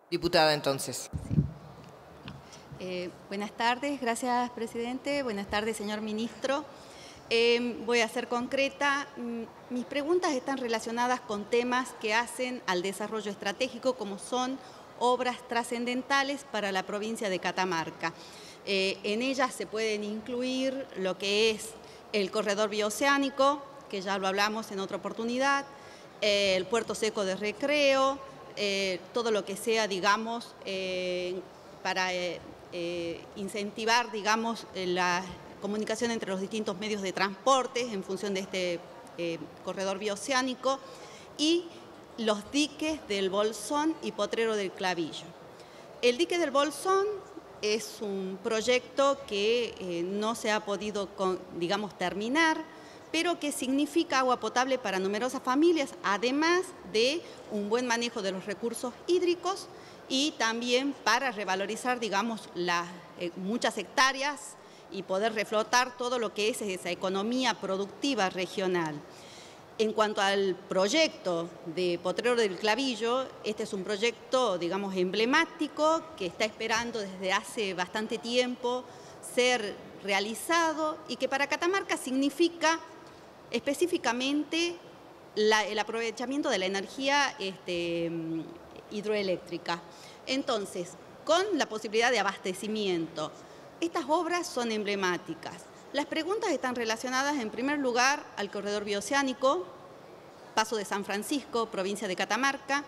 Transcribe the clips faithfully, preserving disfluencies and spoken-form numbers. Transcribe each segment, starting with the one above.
Diputada, entonces. Sí. Eh, buenas tardes, gracias, presidente. Buenas tardes, señor ministro. Eh, voy a ser concreta. Mis preguntas están relacionadas con temas que hacen al desarrollo estratégico, como son obras trascendentales para la provincia de Catamarca. Eh, en ellas se pueden incluir lo que es el corredor bioceánico, que ya lo hablamos en otra oportunidad, eh, el puerto seco de Recreo, eh, todo lo que sea, digamos, eh, para eh, eh, incentivar, digamos, la comunicación entre los distintos medios de transporte en función de este eh, corredor bioceánico, y los diques del Bolsón y Potrero del Clavillo. El dique del Bolsón es un proyecto que eh, no se ha podido, con, digamos, terminar, pero que significa agua potable para numerosas familias, además de un buen manejo de los recursos hídricos y también para revalorizar, digamos, las eh, muchas hectáreas y poder reflotar todo lo que es esa economía productiva regional. En cuanto al proyecto de Potrero del Clavillo, este es un proyecto, digamos, emblemático que está esperando desde hace bastante tiempo ser realizado y que para Catamarca significa específicamente la, el aprovechamiento de la energía este, hidroeléctrica. Entonces, con la posibilidad de abastecimiento, estas obras son emblemáticas. Las preguntas están relacionadas, en primer lugar, al corredor bioceánico, Paso de San Francisco, provincia de Catamarca.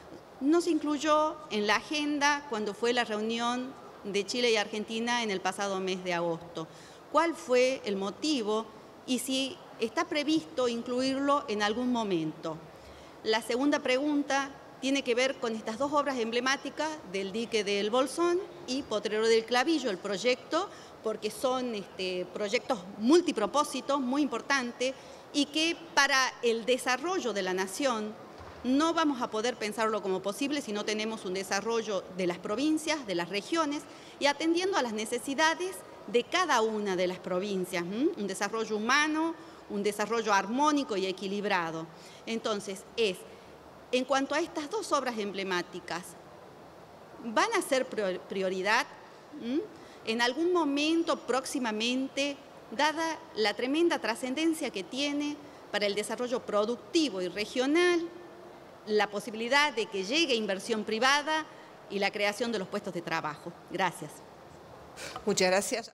No se incluyó en la agenda cuando fue la reunión de Chile y Argentina en el pasado mes de agosto. ¿Cuál fue el motivo y si está previsto incluirlo en algún momento? La segunda pregunta tiene que ver con estas dos obras emblemáticas del dique del Bolsón y Potrero del Clavillo, el proyecto, porque son este, proyectos multipropósitos muy importantes y que para el desarrollo de la nación no vamos a poder pensarlo como posible si no tenemos un desarrollo de las provincias, de las regiones y atendiendo a las necesidades de cada una de las provincias, ¿m? Un desarrollo humano, un desarrollo armónico y equilibrado. Entonces, es, en cuanto a estas dos obras emblemáticas, ¿van a ser prioridad? ¿M? En algún momento próximamente, dada la tremenda trascendencia que tiene para el desarrollo productivo y regional, la posibilidad de que llegue inversión privada y la creación de los puestos de trabajo. Gracias. Muchas gracias.